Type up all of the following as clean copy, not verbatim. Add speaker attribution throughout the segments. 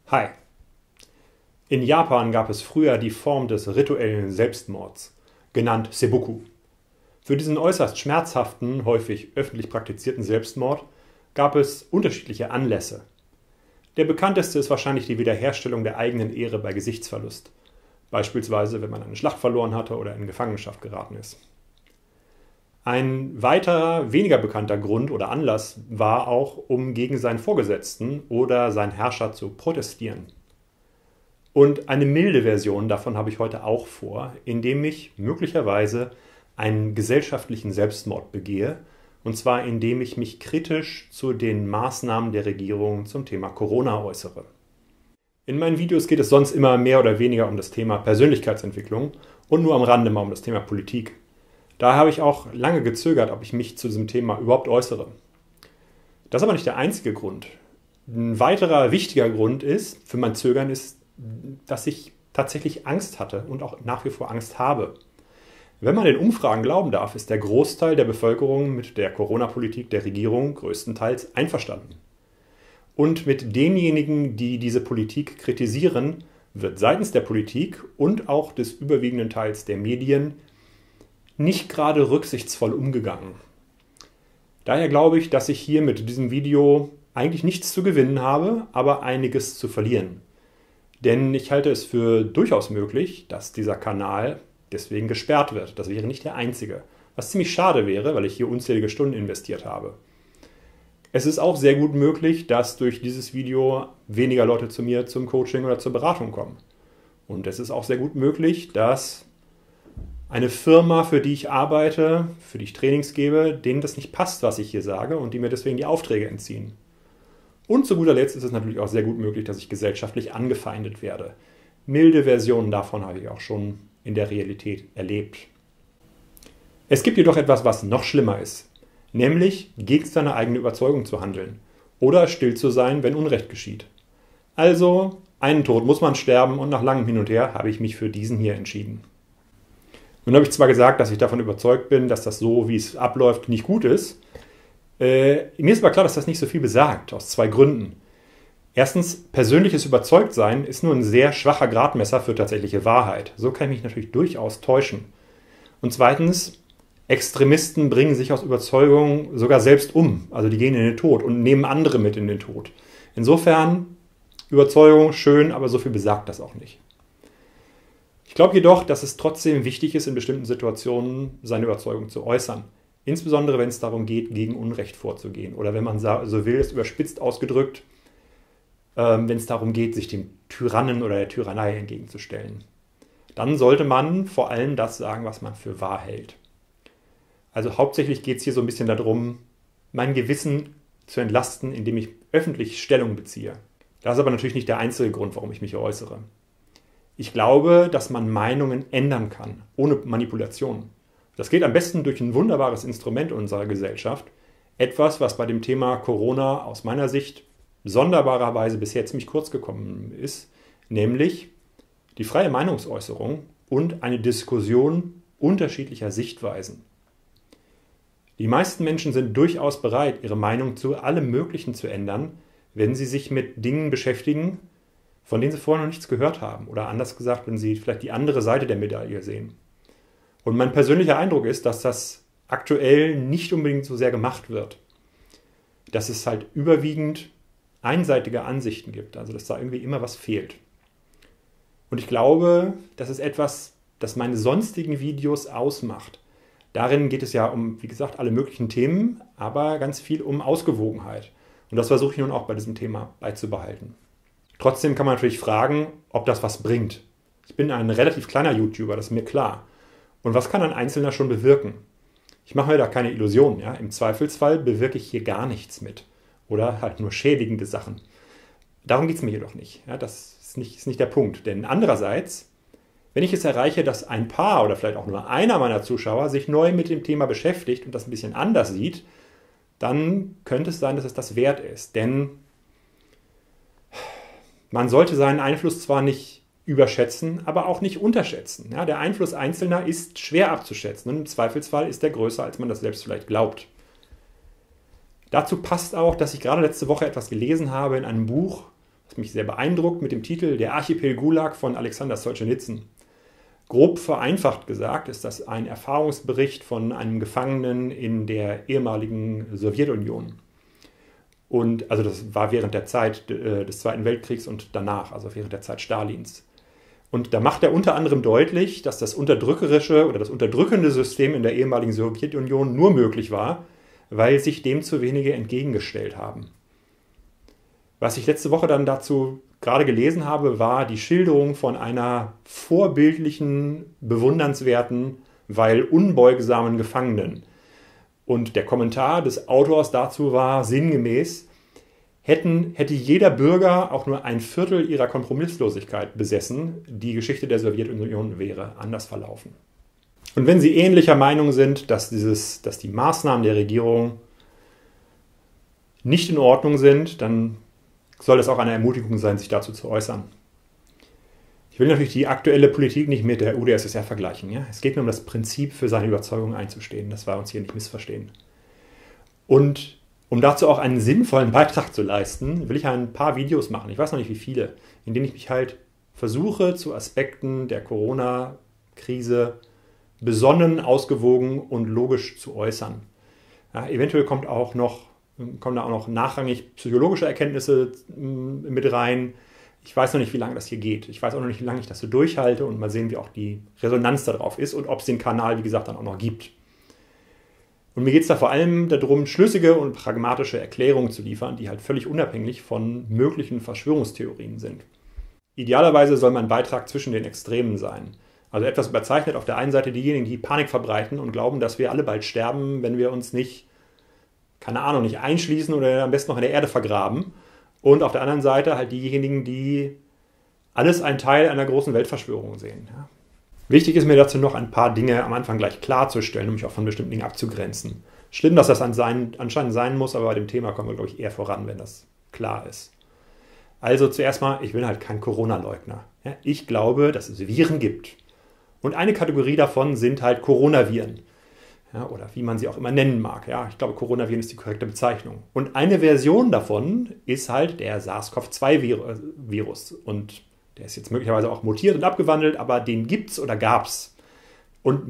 Speaker 1: Hi. In Japan gab es früher die Form des rituellen Selbstmords, genannt Seppuku. Für diesen äußerst schmerzhaften, häufig öffentlich praktizierten Selbstmord gab es unterschiedliche Anlässe. Der bekannteste ist wahrscheinlich die Wiederherstellung der eigenen Ehre bei Gesichtsverlust, beispielsweise wenn man eine Schlacht verloren hatte oder in Gefangenschaft geraten ist. Ein weiterer, weniger bekannter Grund oder Anlass war auch, um gegen seinen Vorgesetzten oder seinen Herrscher zu protestieren. Und eine milde Version davon habe ich heute auch vor, indem ich möglicherweise einen gesellschaftlichen Selbstmord begehe, und zwar indem ich mich kritisch zu den Maßnahmen der Regierung zum Thema Corona äußere. In meinen Videos geht es sonst immer mehr oder weniger um das Thema Persönlichkeitsentwicklung und nur am Rande mal um das Thema Politik. Daher habe ich auch lange gezögert, ob ich mich zu diesem Thema überhaupt äußere. Das ist aber nicht der einzige Grund. Ein weiterer wichtiger Grund für mein Zögern ist, dass ich tatsächlich Angst hatte und auch nach wie vor Angst habe. Wenn man den Umfragen glauben darf, ist der Großteil der Bevölkerung mit der Corona-Politik der Regierung größtenteils einverstanden. Und mit denjenigen, die diese Politik kritisieren, wird seitens der Politik und auch des überwiegenden Teils der Medien nicht gerade rücksichtsvoll umgegangen. Daher glaube ich, dass ich hier mit diesem Video eigentlich nichts zu gewinnen habe, aber einiges zu verlieren. Denn ich halte es für durchaus möglich, dass dieser Kanal deswegen gesperrt wird. Das wäre nicht der einzige. Was ziemlich schade wäre, weil ich hier unzählige Stunden investiert habe. Es ist auch sehr gut möglich, dass durch dieses Video weniger Leute zu mir zum Coaching oder zur Beratung kommen. Und es ist auch sehr gut möglich, dass eine Firma, für die ich arbeite, für die ich Trainings gebe, denen das nicht passt, was ich hier sage und die mir deswegen die Aufträge entziehen. Und zu guter Letzt ist es natürlich auch sehr gut möglich, dass ich gesellschaftlich angefeindet werde. Milde Versionen davon habe ich auch schon in der Realität erlebt. Es gibt jedoch etwas, was noch schlimmer ist, nämlich gegen seine eigene Überzeugung zu handeln oder still zu sein, wenn Unrecht geschieht. Also, einen Tod muss man sterben und nach langem Hin und Her habe ich mich für diesen hier entschieden. Nun habe ich zwar gesagt, dass ich davon überzeugt bin, dass das so, wie es abläuft, nicht gut ist. Mir ist aber klar, dass das nicht so viel besagt, aus zwei Gründen. Erstens, persönliches Überzeugtsein ist nur ein sehr schwacher Gradmesser für tatsächliche Wahrheit. So kann ich mich natürlich durchaus täuschen. Und zweitens, Extremisten bringen sich aus Überzeugung sogar selbst um. Also die gehen in den Tod und nehmen andere mit in den Tod. Insofern, Überzeugung schön, aber so viel besagt das auch nicht. Ich glaube jedoch, dass es trotzdem wichtig ist, in bestimmten Situationen seine Überzeugung zu äußern. Insbesondere, wenn es darum geht, gegen Unrecht vorzugehen. Oder wenn man so will, ist überspitzt ausgedrückt, wenn es darum geht, sich dem Tyrannen oder der Tyrannei entgegenzustellen. Dann sollte man vor allem das sagen, was man für wahr hält. Also hauptsächlich geht es hier so ein bisschen darum, mein Gewissen zu entlasten, indem ich öffentlich Stellung beziehe. Das ist aber natürlich nicht der einzige Grund, warum ich mich äußere. Ich glaube, dass man Meinungen ändern kann, ohne Manipulation. Das geht am besten durch ein wunderbares Instrument unserer Gesellschaft. Etwas, was bei dem Thema Corona aus meiner Sicht sonderbarerweise bisher ziemlich kurz gekommen ist, nämlich die freie Meinungsäußerung und eine Diskussion unterschiedlicher Sichtweisen. Die meisten Menschen sind durchaus bereit, ihre Meinung zu allem Möglichen zu ändern, wenn sie sich mit Dingen beschäftigen, von denen sie vorher noch nichts gehört haben. Oder anders gesagt, wenn sie vielleicht die andere Seite der Medaille sehen. Und mein persönlicher Eindruck ist, dass das aktuell nicht unbedingt so sehr gemacht wird. Dass es halt überwiegend einseitige Ansichten gibt. Also dass da irgendwie immer was fehlt. Und ich glaube, das ist etwas, das meine sonstigen Videos ausmacht. Darin geht es ja um, wie gesagt, alle möglichen Themen, aber ganz viel um Ausgewogenheit. Und das versuche ich nun auch bei diesem Thema beizubehalten. Trotzdem kann man natürlich fragen, ob das was bringt. Ich bin ein relativ kleiner YouTuber, das ist mir klar. Und was kann ein Einzelner schon bewirken? Ich mache mir da keine Illusionen. Ja? Im Zweifelsfall bewirke ich hier gar nichts mit. Oder halt nur schädigende Sachen. Darum geht es mir jedoch nicht. Ja? Das ist nicht der Punkt. Denn andererseits, wenn ich es erreiche, dass ein paar oder vielleicht auch nur einer meiner Zuschauer sich neu mit dem Thema beschäftigt und das ein bisschen anders sieht, dann könnte es sein, dass es das wert ist. Denn man sollte seinen Einfluss zwar nicht überschätzen, aber auch nicht unterschätzen. Ja, der Einfluss Einzelner ist schwer abzuschätzen und im Zweifelsfall ist er größer, als man das selbst vielleicht glaubt. Dazu passt auch, dass ich gerade letzte Woche etwas gelesen habe in einem Buch, mich sehr beeindruckt mit dem Titel Der Archipel Gulag von Alexander Solzhenitsyn. Grob vereinfacht gesagt ist das ein Erfahrungsbericht von einem Gefangenen in der ehemaligen Sowjetunion. Und also das war während der Zeit des Zweiten Weltkriegs und danach, also während der Zeit Stalins. Und da macht er unter anderem deutlich, dass das unterdrückerische oder das unterdrückende System in der ehemaligen Sowjetunion nur möglich war, weil sich dem zu wenige entgegengestellt haben. Was ich letzte Woche dann dazu gerade gelesen habe, war die Schilderung von einer vorbildlichen, bewundernswerten, weil unbeugsamen Gefangenen. Und der Kommentar des Autors dazu war sinngemäß: Hätte jeder Bürger auch nur ein Viertel ihrer Kompromisslosigkeit besessen, die Geschichte der Sowjetunion wäre anders verlaufen. Und wenn Sie ähnlicher Meinung sind, dass die Maßnahmen der Regierung nicht in Ordnung sind, dann soll es auch eine Ermutigung sein, sich dazu zu äußern. Ich will natürlich die aktuelle Politik nicht mit der UdSSR vergleichen. Ja? Es geht mir um das Prinzip, für seine Überzeugung einzustehen, dass wir uns hier nicht missverstehen. Und um dazu auch einen sinnvollen Beitrag zu leisten, will ich ein paar Videos machen, ich weiß noch nicht wie viele, in denen ich mich halt versuche, zu Aspekten der Corona-Krise besonnen, ausgewogen und logisch zu äußern. Ja, eventuell kommen da auch noch nachrangig psychologische Erkenntnisse mit rein. Ich weiß noch nicht, wie lange das hier geht. Ich weiß auch noch nicht, wie lange ich das so durchhalte und mal sehen, wie auch die Resonanz darauf ist und ob es den Kanal, wie gesagt, dann auch noch gibt. Und mir geht es da vor allem darum, schlüssige und pragmatische Erklärungen zu liefern, die halt völlig unabhängig von möglichen Verschwörungstheorien sind. Idealerweise soll mein Beitrag zwischen den Extremen sein. Also etwas überzeichnet auf der einen Seite diejenigen, die Panik verbreiten und glauben, dass wir alle bald sterben, wenn wir uns nicht einschließen oder am besten noch in der Erde vergraben. Und auf der anderen Seite halt diejenigen, die alles einen Teil einer großen Weltverschwörung sehen. Ja. Wichtig ist mir dazu noch ein paar Dinge am Anfang gleich klarzustellen, um mich auch von bestimmten Dingen abzugrenzen. Schlimm, dass das anscheinend sein muss, aber bei dem Thema kommen wir, glaube ich, eher voran, wenn das klar ist. Also zuerst mal, ich bin halt kein Corona-Leugner. Ja, ich glaube, dass es Viren gibt. Und eine Kategorie davon sind halt Coronaviren. Ja, oder wie man sie auch immer nennen mag. Ja, ich glaube, Coronaviren ist die korrekte Bezeichnung. Und eine Version davon ist halt der SARS-CoV-2-Virus. Und der ist jetzt möglicherweise auch mutiert und abgewandelt, aber den gibt's oder gab's. Und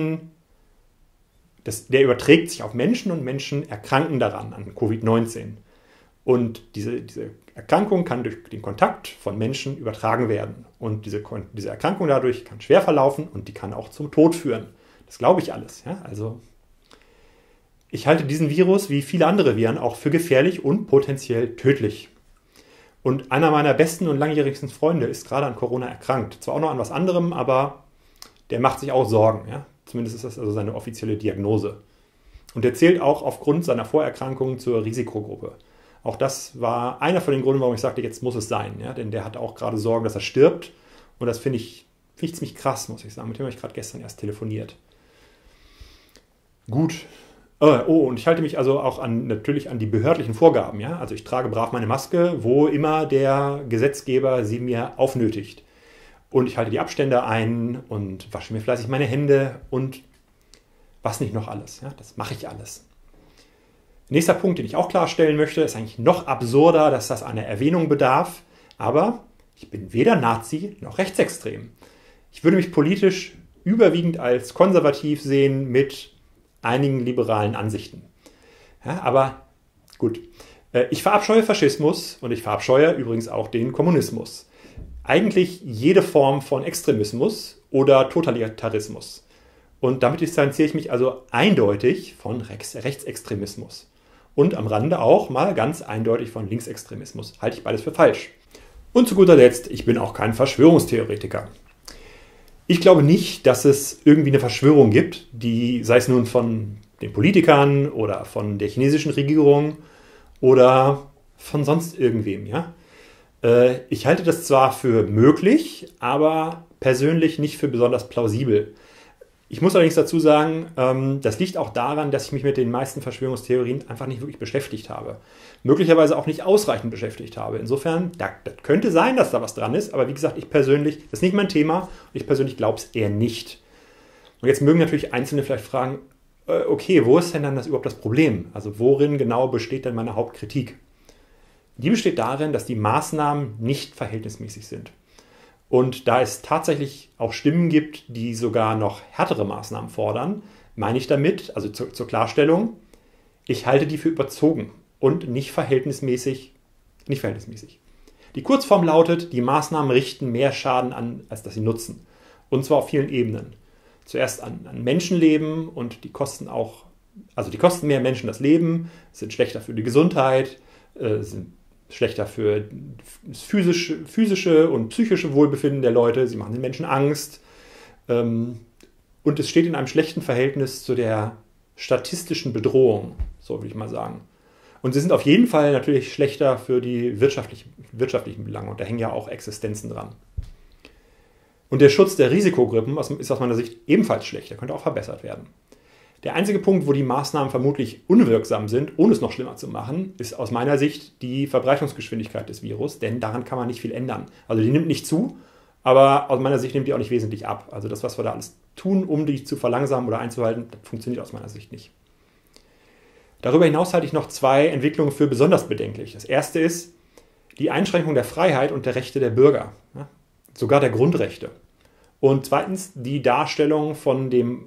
Speaker 1: der überträgt sich auf Menschen und Menschen erkranken daran, an Covid-19. Und diese Erkrankung kann durch den Kontakt von Menschen übertragen werden. Und diese Erkrankung dadurch kann schwer verlaufen und die kann auch zum Tod führen. Das glaube ich alles. Ja? Also ich halte diesen Virus wie viele andere Viren auch für gefährlich und potenziell tödlich. Und einer meiner besten und langjährigsten Freunde ist gerade an Corona erkrankt. Zwar auch noch an was anderem, aber der macht sich auch Sorgen. Ja? Zumindest ist das also seine offizielle Diagnose. Und der zählt auch aufgrund seiner Vorerkrankung zur Risikogruppe. Auch das war einer von den Gründen, warum ich sagte, jetzt muss es sein. Ja? Denn der hat auch gerade Sorgen, dass er stirbt. Und das finde ich ziemlich krass, muss ich sagen. Mit dem habe ich gerade gestern erst telefoniert. Gut. Und ich halte mich also auch natürlich an die behördlichen Vorgaben. Ja? Also ich trage brav meine Maske, wo immer der Gesetzgeber sie mir aufnötigt. Und ich halte die Abstände ein und wasche mir fleißig meine Hände und was nicht noch alles. Ja? Das mache ich alles. Nächster Punkt, den ich auch klarstellen möchte, ist eigentlich noch absurder, dass das einer Erwähnung bedarf. Aber ich bin weder Nazi noch rechtsextrem. Ich würde mich politisch überwiegend als konservativ sehen mit einigen liberalen Ansichten. Ja, aber gut, ich verabscheue Faschismus und ich verabscheue übrigens auch den Kommunismus. Eigentlich jede Form von Extremismus oder Totalitarismus. Und damit distanziere ich mich also eindeutig von Rechtsextremismus. Und am Rande auch mal ganz eindeutig von Linksextremismus. Halte ich beides für falsch. Und zu guter Letzt, ich bin auch kein Verschwörungstheoretiker. Ich glaube nicht, dass es irgendwie eine Verschwörung gibt, die, sei es nun von den Politikern oder von der chinesischen Regierung oder von sonst irgendwem. Ja? Ich halte das zwar für möglich, aber persönlich nicht für besonders plausibel. Ich muss allerdings dazu sagen, das liegt auch daran, dass ich mich mit den meisten Verschwörungstheorien einfach nicht wirklich beschäftigt habe. Möglicherweise auch nicht ausreichend beschäftigt habe. Insofern, das könnte sein, dass da was dran ist, aber wie gesagt, ich persönlich, das ist nicht mein Thema und ich persönlich glaube es eher nicht. Und jetzt mögen natürlich Einzelne vielleicht fragen, okay, wo ist denn dann überhaupt das Problem? Also worin genau besteht denn meine Hauptkritik? Die besteht darin, dass die Maßnahmen nicht verhältnismäßig sind. Und da es tatsächlich auch Stimmen gibt, die sogar noch härtere Maßnahmen fordern, meine ich damit, also zur Klarstellung, ich halte die für überzogen und nicht verhältnismäßig. Die Kurzform lautet, die Maßnahmen richten mehr Schaden an, als dass sie nutzen. Und zwar auf vielen Ebenen. Zuerst an Menschenleben und die kosten mehr Menschen das Leben, sind schlechter für die Gesundheit, sind schlechter für das physische und psychische Wohlbefinden der Leute, sie machen den Menschen Angst und es steht in einem schlechten Verhältnis zu der statistischen Bedrohung, so würde ich mal sagen. Und sie sind auf jeden Fall natürlich schlechter für die wirtschaftlichen Belange und da hängen ja auch Existenzen dran. Und der Schutz der Risikogruppen ist aus meiner Sicht ebenfalls schlecht, der könnte auch verbessert werden. Der einzige Punkt, wo die Maßnahmen vermutlich unwirksam sind, ohne es noch schlimmer zu machen, ist aus meiner Sicht die Verbreitungsgeschwindigkeit des Virus, denn daran kann man nicht viel ändern. Also die nimmt nicht zu, aber aus meiner Sicht nimmt die auch nicht wesentlich ab. Also das, was wir da alles tun, um die zu verlangsamen oder einzuhalten, das funktioniert aus meiner Sicht nicht. Darüber hinaus halte ich noch zwei Entwicklungen für besonders bedenklich. Das erste ist die Einschränkung der Freiheit und der Rechte der Bürger, sogar der Grundrechte. Und zweitens die Darstellung von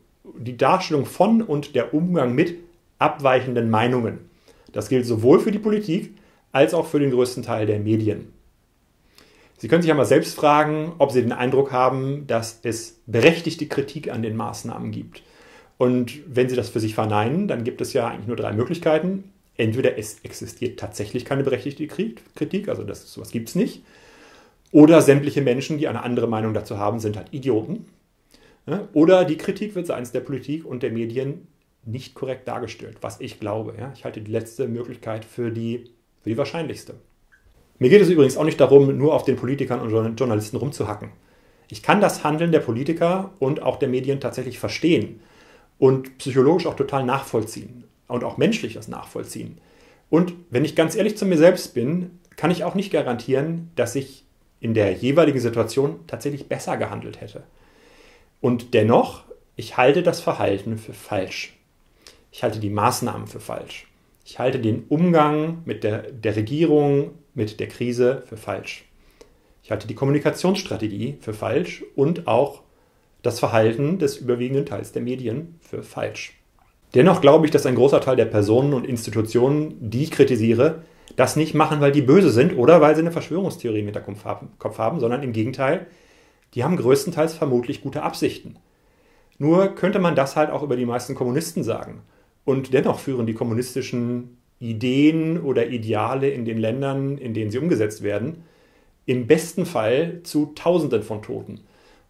Speaker 1: und der Umgang mit abweichenden Meinungen. Das gilt sowohl für die Politik als auch für den größten Teil der Medien. Sie können sich einmal selbst fragen, ob Sie den Eindruck haben, dass es berechtigte Kritik an den Maßnahmen gibt. Und wenn Sie das für sich verneinen, dann gibt es ja eigentlich nur drei Möglichkeiten. Entweder es existiert tatsächlich keine berechtigte Kritik, also sowas gibt es nicht. Oder sämtliche Menschen, die eine andere Meinung dazu haben, sind halt Idioten. Oder die Kritik wird seitens der Politik und der Medien nicht korrekt dargestellt, was ich glaube. Ich halte die letzte Möglichkeit für die wahrscheinlichste. Mir geht es übrigens auch nicht darum, nur auf den Politikern und Journalisten rumzuhacken. Ich kann das Handeln der Politiker und auch der Medien tatsächlich verstehen und psychologisch auch total nachvollziehen und auch menschlich das nachvollziehen. Und wenn ich ganz ehrlich zu mir selbst bin, kann ich auch nicht garantieren, dass ich in der jeweiligen Situation tatsächlich besser gehandelt hätte. Und dennoch, ich halte das Verhalten für falsch. Ich halte die Maßnahmen für falsch. Ich halte den Umgang mit der Regierung, mit der Krise für falsch. Ich halte die Kommunikationsstrategie für falsch und auch das Verhalten des überwiegenden Teils der Medien für falsch. Dennoch glaube ich, dass ein großer Teil der Personen und Institutionen, die ich kritisiere, das nicht machen, weil die böse sind oder weil sie eine Verschwörungstheorie im Hinterkopf haben, sondern im Gegenteil, die haben größtenteils vermutlich gute Absichten. Nur könnte man das halt auch über die meisten Kommunisten sagen. Und dennoch führen die kommunistischen Ideen oder Ideale in den Ländern, in denen sie umgesetzt werden, im besten Fall zu Tausenden von Toten.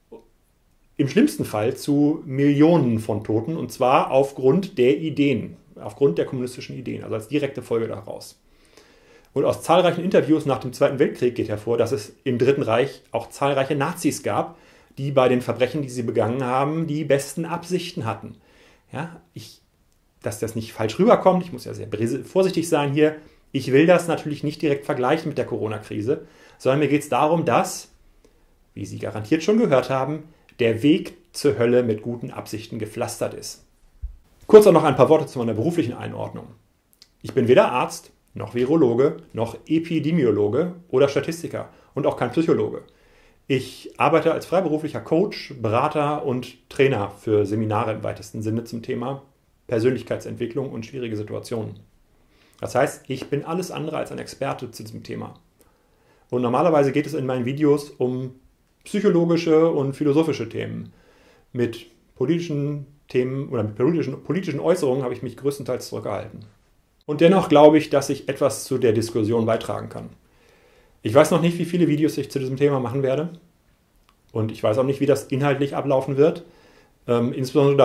Speaker 1: Im schlimmsten Fall zu Millionen von Toten, und zwar aufgrund der Ideen, aufgrund der kommunistischen Ideen, also als direkte Folge daraus. Und aus zahlreichen Interviews nach dem Zweiten Weltkrieg geht hervor, dass es im Dritten Reich auch zahlreiche Nazis gab, die bei den Verbrechen, die sie begangen haben, die besten Absichten hatten. Ja, dass das nicht falsch rüberkommt, ich muss ja sehr vorsichtig sein hier, ich will das natürlich nicht direkt vergleichen mit der Corona-Krise, sondern mir geht es darum, dass, wie Sie garantiert schon gehört haben, der Weg zur Hölle mit guten Absichten gepflastert ist. Kurz auch noch ein paar Worte zu meiner beruflichen Einordnung. Ich bin weder Arzt, noch Virologe, noch Epidemiologe oder Statistiker und auch kein Psychologe. Ich arbeite als freiberuflicher Coach, Berater und Trainer für Seminare im weitesten Sinne zum Thema Persönlichkeitsentwicklung und schwierige Situationen. Das heißt, ich bin alles andere als ein Experte zu diesem Thema. Und normalerweise geht es in meinen Videos um psychologische und philosophische Themen. Mit politischen Themen oder mit politischen Äußerungen habe ich mich größtenteils zurückgehalten. Und dennoch glaube ich, dass ich etwas zu der Diskussion beitragen kann. Ich weiß noch nicht, wie viele Videos ich zu diesem Thema machen werde. Und ich weiß auch nicht, wie das inhaltlich ablaufen wird. Insbesondere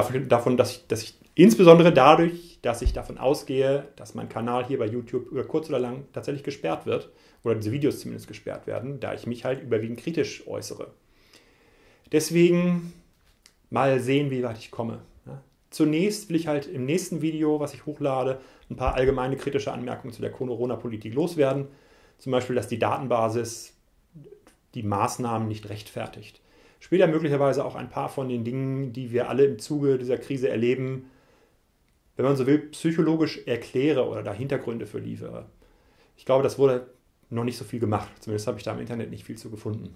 Speaker 1: dadurch, dass ich davon ausgehe, dass mein Kanal hier bei YouTube über kurz oder lang tatsächlich gesperrt wird. Oder diese Videos zumindest gesperrt werden, da ich mich halt überwiegend kritisch äußere. Deswegen mal sehen, wie weit ich komme. Zunächst will ich halt im nächsten Video, was ich hochlade, ein paar allgemeine kritische Anmerkungen zu der Corona-Politik loswerden. Zum Beispiel, dass die Datenbasis die Maßnahmen nicht rechtfertigt. Später möglicherweise auch ein paar von den Dingen, die wir alle im Zuge dieser Krise erleben, wenn man so will, psychologisch erkläre oder da Hintergründe für liefere. Ich glaube, das wurde noch nicht so viel gemacht. Zumindest habe ich da im Internet nicht viel zu gefunden.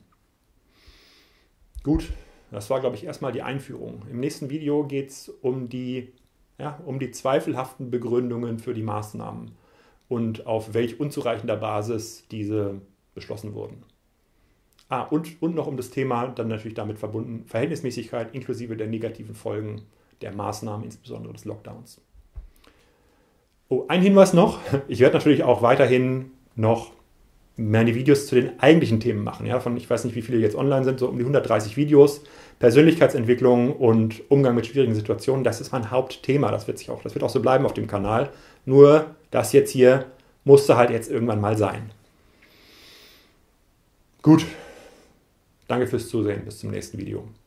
Speaker 1: Gut, das war, glaube ich, erstmal die Einführung. Im nächsten Video geht es um die zweifelhaften Begründungen für die Maßnahmen und auf welch unzureichender Basis diese beschlossen wurden. Und noch um das Thema, dann natürlich damit verbunden, Verhältnismäßigkeit inklusive der negativen Folgen der Maßnahmen, insbesondere des Lockdowns. Ein Hinweis noch, ich werde natürlich auch weiterhin noch meine Videos zu den eigentlichen Themen machen. Ja, ich weiß nicht, wie viele jetzt online sind, so um die 130 Videos. Persönlichkeitsentwicklung und Umgang mit schwierigen Situationen, das ist mein Hauptthema. Das wird auch so bleiben auf dem Kanal. Nur das jetzt hier musste halt jetzt irgendwann mal sein. Gut, danke fürs Zusehen. Bis zum nächsten Video.